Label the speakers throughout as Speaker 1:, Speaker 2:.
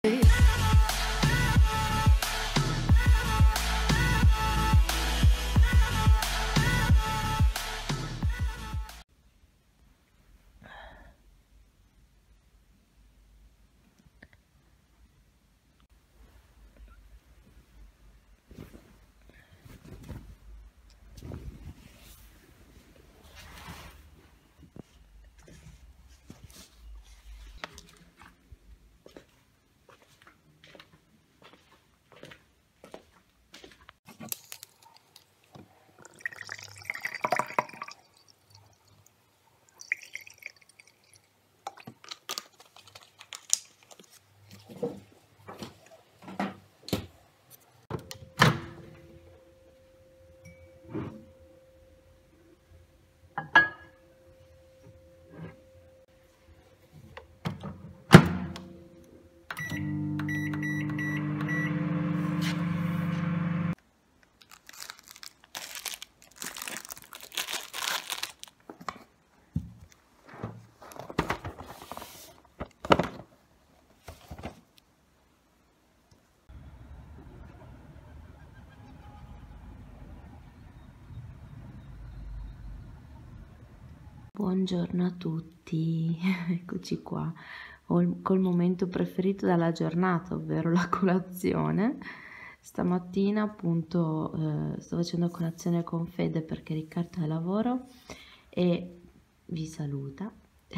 Speaker 1: Buongiorno a tutti, eccoci qua col momento preferito della giornata, ovvero la colazione. Stamattina appunto sto facendo colazione con Fede perché Riccardo è a lavoro e vi saluta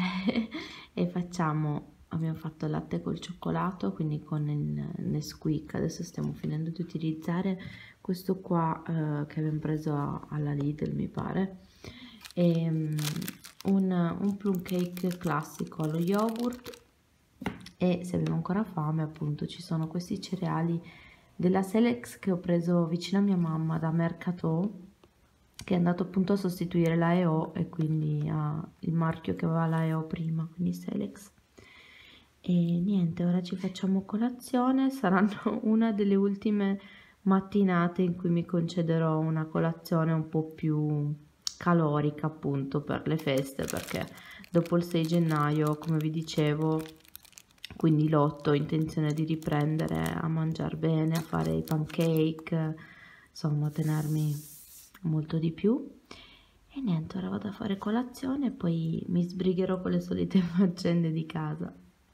Speaker 1: e abbiamo fatto il latte col cioccolato, quindi con il Nesquik. Adesso stiamo finendo di utilizzare questo qua che abbiamo preso alla Lidl, mi pare. E un plum cake classico allo yogurt, e se avevo ancora fame appunto ci sono questi cereali della Selex che ho preso vicino a mia mamma da Mercato, che è andato appunto a sostituire la EO e quindi ha il marchio che aveva la EO prima, quindi Selex. E niente, ora ci facciamo colazione. Saranno una delle ultime mattinate in cui mi concederò una colazione un po' più calorica appunto per le feste, perché dopo il 6 gennaio, come vi dicevo, quindi l'8 ho intenzione di riprendere a mangiare bene, a fare i pancake, insomma a tenermi molto di più. E niente, ora vado a fare colazione e poi mi sbrigherò con le solite faccende di casa.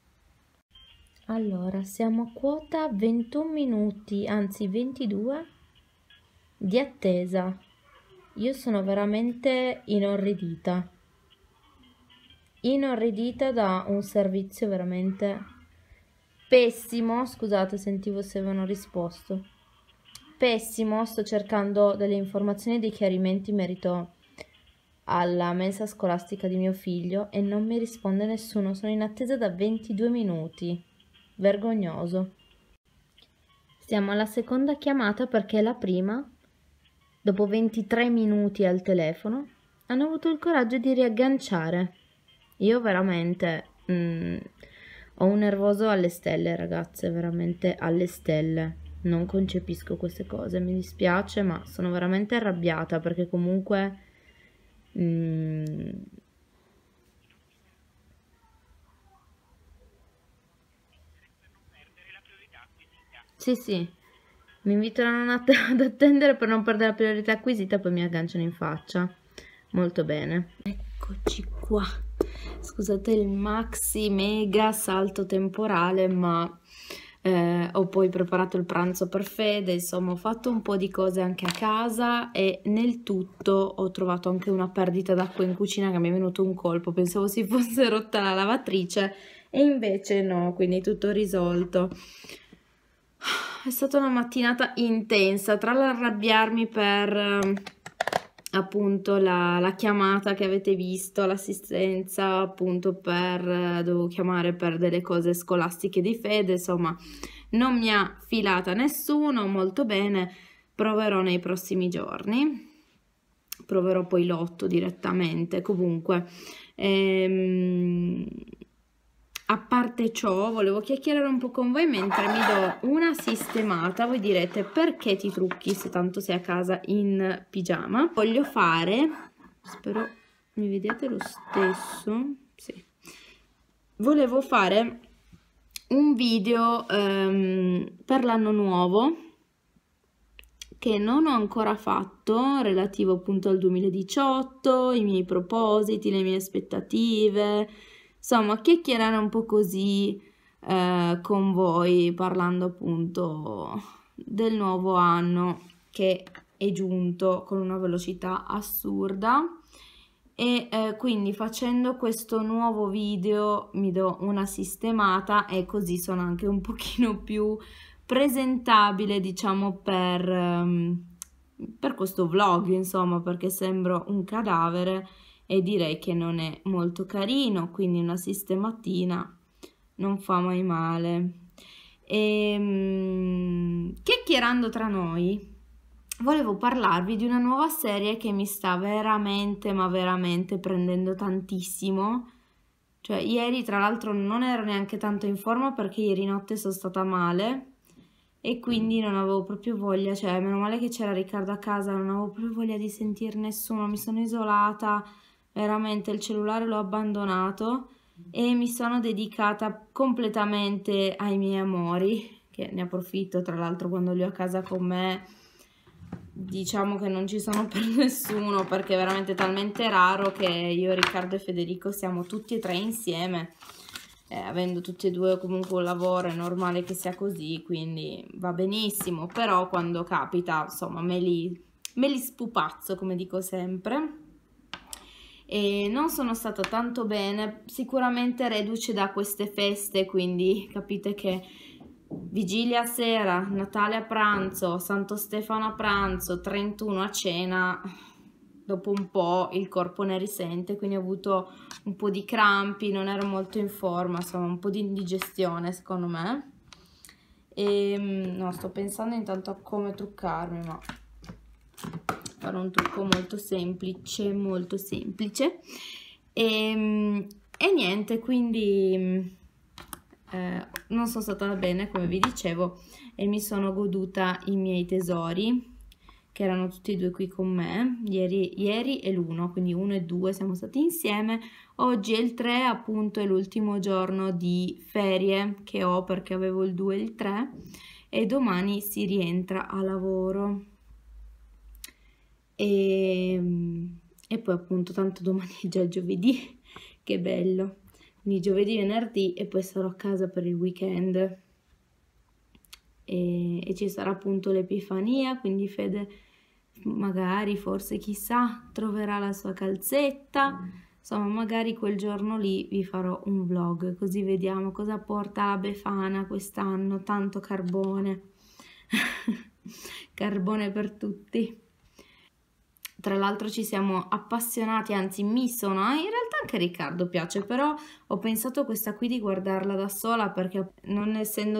Speaker 1: Allora, siamo a quota 21 minuti, anzi 22 di attesa. Io sono veramente inorridita da un servizio veramente pessimo. Scusate, sentivo se avevano risposto. Pessimo, sto cercando delle informazioni e dei chiarimenti in merito alla mensa scolastica di mio figlio e non mi risponde nessuno. Sono in attesa da 22 minuti. Vergognoso. Siamo alla seconda chiamata perché la prima, dopo 23 minuti al telefono, hanno avuto il coraggio di riagganciare. Io veramente ho un nervoso alle stelle, ragazze, veramente alle stelle. Non concepisco queste cose, mi dispiace, ma sono veramente arrabbiata perché comunque sì, mi invitano ad attendere per non perdere la priorità acquisita, poi mi agganciano in faccia. Molto bene. Eccoci qua. Scusate il maxi mega salto temporale, ma ho poi preparato il pranzo per Fede, insomma ho fatto un po' di cose anche a casa e nel tutto ho trovato anche una perdita d'acqua in cucina che mi è venuto un colpo. Pensavo si fosse rotta la lavatrice e invece no, quindi tutto risolto. È stata una mattinata intensa, tra l'arrabbiarmi per appunto la chiamata che avete visto, l'assistenza appunto dovevo chiamare per delle cose scolastiche di Fede, insomma non mi ha filata nessuno, molto bene, proverò nei prossimi giorni, proverò poi l'8 direttamente. Comunque a parte ciò, volevo chiacchierare un po' con voi mentre mi do una sistemata. Voi direte: perché ti trucchi se tanto sei a casa in pigiama? Voglio fare, spero mi vediate lo stesso, sì. Volevo fare un video per l'anno nuovo che non ho ancora fatto, relativo appunto al 2018, i miei propositi, le mie aspettative, insomma chiacchierare un po' così con voi, parlando appunto del nuovo anno che è giunto con una velocità assurda. E quindi facendo questo nuovo video mi do una sistemata e così sono anche un pochino più presentabile, diciamo, per questo vlog, insomma, perché sembro un cadavere e direi che non è molto carino, quindi una sistematina non fa mai male. E chiacchierando tra noi, volevo parlarvi di una nuova serie che mi sta veramente, ma veramente prendendo tantissimo. Cioè, ieri tra l'altro non ero neanche tanto in forma perché ieri notte sono stata male e quindi non avevo proprio voglia, cioè meno male che c'era Riccardo a casa, non avevo proprio voglia di sentire nessuno, mi sono isolata, veramente il cellulare l'ho abbandonato e mi sono dedicata completamente ai miei amori, che ne approfitto tra l'altro quando li ho a casa con me. Diciamo che non ci sono per nessuno perché è veramente talmente raro che io, Riccardo e Federico siamo tutti e tre insieme, avendo tutti e due comunque un lavoro è normale che sia così, quindi va benissimo, però quando capita insomma me li spupazzo, come dico sempre. E non sono stata tanto bene, sicuramente reduce da queste feste, quindi capite che Vigilia a sera, Natale a pranzo, Santo Stefano a pranzo, 31 a cena, dopo un po' il corpo ne risente, quindi ho avuto un po' di crampi, non ero molto in forma, insomma un po' di indigestione secondo me. E no, sto pensando intanto a come truccarmi, ma farò un trucco molto semplice, e niente, quindi non sono stata bene come vi dicevo e mi sono goduta i miei tesori che erano tutti e due qui con me ieri e l'1, quindi 1 e 2 siamo stati insieme. Oggi è il 3, appunto è l'ultimo giorno di ferie che ho perché avevo il 2 e il 3 e domani si rientra a lavoro e poi appunto tanto domani è già giovedì, che bello. Quindi giovedì, venerdì e poi sarò a casa per il weekend e ci sarà appunto l'Epifania, quindi Fede magari, forse chissà, troverà la sua calzetta, insomma magari quel giorno lì vi farò un vlog così vediamo cosa porta la Befana quest'anno, tanto carbone, carbone per tutti. Tra l'altro ci siamo appassionati, anzi mi sono, in realtà anche a Riccardo piace, però ho pensato questa qui di guardarla da sola perché non essendo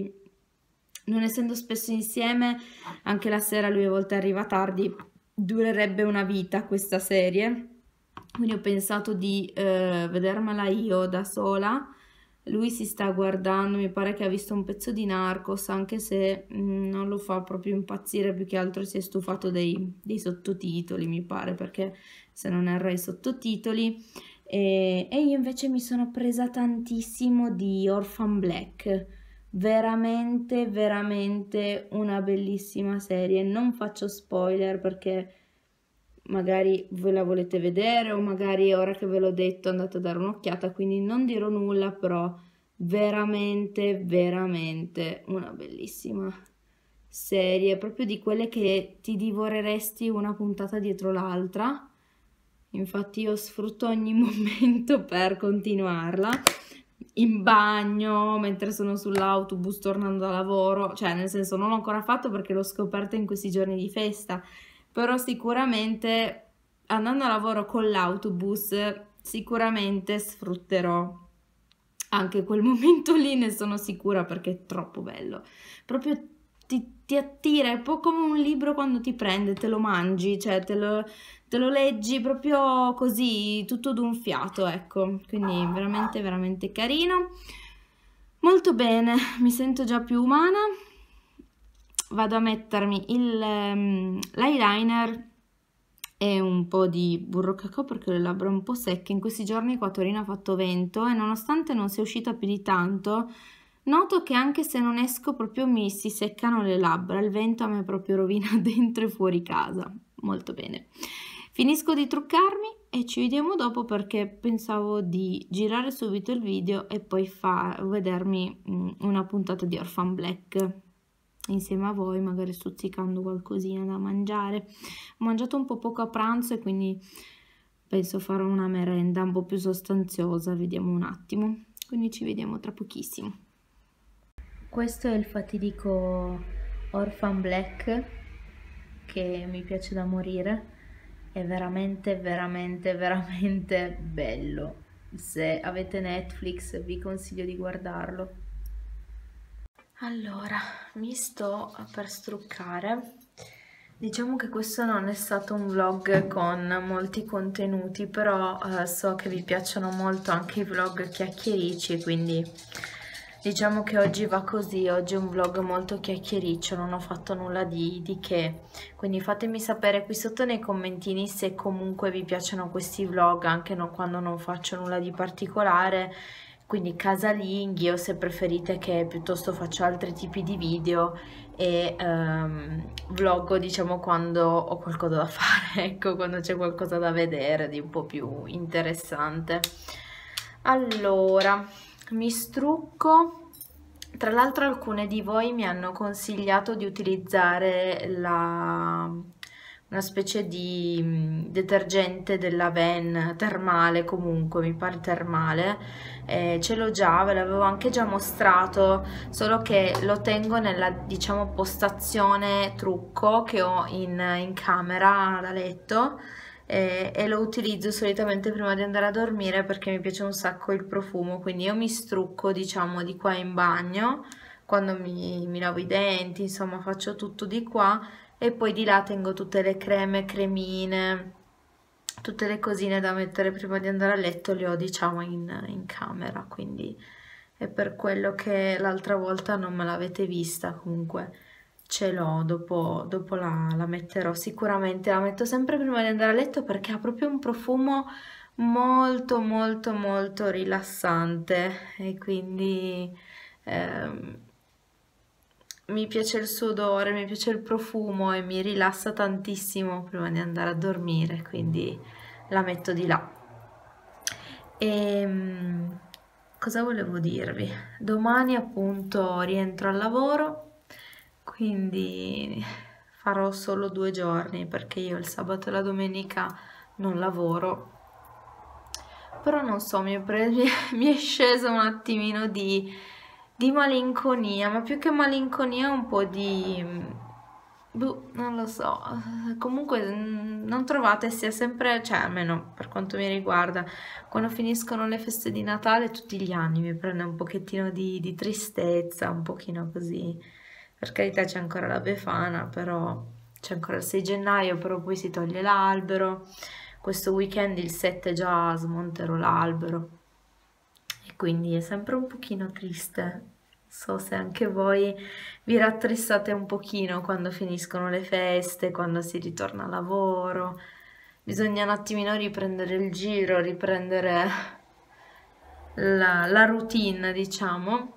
Speaker 1: spesso insieme, anche la sera lui a volte arriva tardi, durerebbe una vita questa serie, quindi ho pensato di vedermela io da sola. Lui si sta guardando, mi pare che ha visto un pezzo di Narcos, anche se non lo fa proprio impazzire, più che altro si è stufato dei sottotitoli, mi pare, perché se non erro i sottotitoli. E io invece mi sono presa tantissimo di Orphan Black, veramente, veramente una bellissima serie. Non faccio spoiler perché magari voi la volete vedere o magari ora che ve l'ho detto andate a dare un'occhiata, quindi non dirò nulla, però veramente veramente una bellissima serie, proprio di quelle che ti divoreresti una puntata dietro l'altra. Infatti io sfrutto ogni momento per continuarla, in bagno, mentre sono sull'autobus tornando da lavoro, cioè nel senso non l'ho ancora fatto perché l'ho scoperta in questi giorni di festa, però sicuramente andando a lavoro con l'autobus sicuramente sfrutterò anche quel momento lì, ne sono sicura, perché è troppo bello, proprio ti attira, è un po' come un libro quando ti prende, te lo mangi, cioè te lo leggi proprio così, tutto d'un fiato, ecco, quindi veramente veramente carino, molto bene, mi sento già più umana. Vado a mettermi l'eyeliner e un po' di burro cacao perché ho le labbra un po' secche. In questi giorni qua a Torino ha fatto vento e nonostante non sia uscita più di tanto, Noto che anche se non esco proprio mi si seccano le labbra, il vento a me proprio rovina dentro e fuori casa. Molto bene. Finisco di truccarmi e ci vediamo dopo perché pensavo di girare subito il video e poi vedermi una puntata di Orphan Black insieme a voi, magari stuzzicando qualcosina da mangiare. Ho mangiato un po' poco a pranzo e quindi penso farò una merenda un po' più sostanziosa, vediamo un attimo. Quindi ci vediamo tra pochissimo. Questo è il fatidico Orphan Black che mi piace da morire, è veramente veramente veramente bello. Se avete Netflix vi consiglio di guardarlo. Allora, mi sto per struccare. Diciamo che questo non è stato un vlog con molti contenuti, però so che vi piacciono molto anche i vlog chiacchierici, quindi diciamo che oggi va così, oggi è un vlog molto chiacchiericcio, non ho fatto nulla di che, quindi fatemi sapere qui sotto nei commentini se comunque vi piacciono questi vlog anche quando non faccio nulla di particolare, quindi casalinghi, o se preferite che piuttosto faccio altri tipi di video e vloggo diciamo quando ho qualcosa da fare, ecco, quando c'è qualcosa da vedere di un po' più interessante. Allora, mi strucco. Tra l'altro alcune di voi mi hanno consigliato di utilizzare una specie di detergente della Ven termale, comunque mi pare termale, ce l'ho già, ve l'avevo anche già mostrato, solo che lo tengo nella, diciamo, postazione trucco che ho in camera da letto, e lo utilizzo solitamente prima di andare a dormire perché mi piace un sacco il profumo, quindi io mi strucco, diciamo, di qua in bagno quando mi lavo i denti, insomma faccio tutto di qua, e poi di là tengo tutte le creme, cremine, tutte le cosine da mettere prima di andare a letto, le ho diciamo in camera, quindi è per quello che l'altra volta non me l'avete vista, comunque ce l'ho, dopo la metterò sicuramente, la metto sempre prima di andare a letto perché ha proprio un profumo molto molto molto rilassante e quindi mi piace il suo odore, mi piace il profumo e mi rilassa tantissimo prima di andare a dormire, quindi la metto di là. E cosa volevo dirvi? Domani appunto rientro al lavoro, quindi farò solo 2 giorni perché io il sabato e la domenica non lavoro. Però non so, mi è sceso un attimino di malinconia, ma più che malinconia un po' boh, non lo so, comunque non trovate sia sempre, cioè almeno per quanto mi riguarda, quando finiscono le feste di Natale tutti gli anni mi prende un pochettino di tristezza, un pochino così, per carità c'è ancora la Befana, però c'è ancora il 6 gennaio, però poi si toglie l'albero, questo weekend il 7 già smonterò l'albero e quindi è sempre un pochino triste. So se anche voi vi rattrissate un pochino quando finiscono le feste, quando si ritorna a lavoro. Bisogna un attimino riprendere il giro, riprendere la routine, diciamo.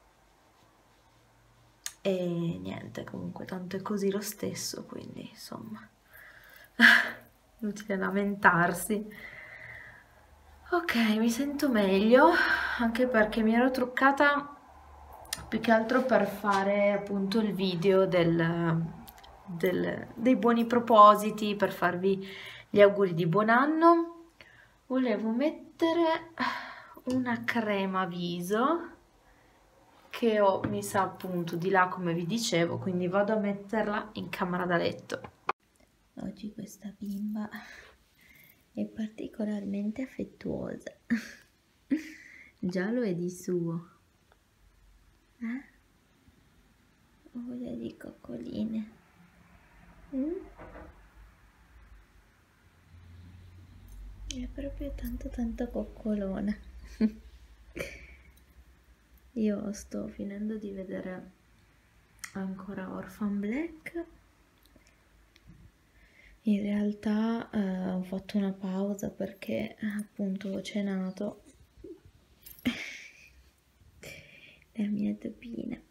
Speaker 1: E niente, comunque tanto è così lo stesso, quindi insomma, inutile lamentarsi. Ok, mi sento meglio, anche perché mi ero truccata più che altro per fare appunto il video dei buoni propositi, per farvi gli auguri di buon anno. Volevo mettere una crema viso che ho, mi sa appunto di là come vi dicevo, quindi vado a metterla in camera da letto. Oggi questa bimba è particolarmente affettuosa. Già lo è di suo. Ho voglia di coccoline. È proprio tanto tanto coccolona. Io sto finendo di vedere ancora Orphan Black. In realtà ho fatto una pausa perché appunto ho cenato
Speaker 2: la mia topina.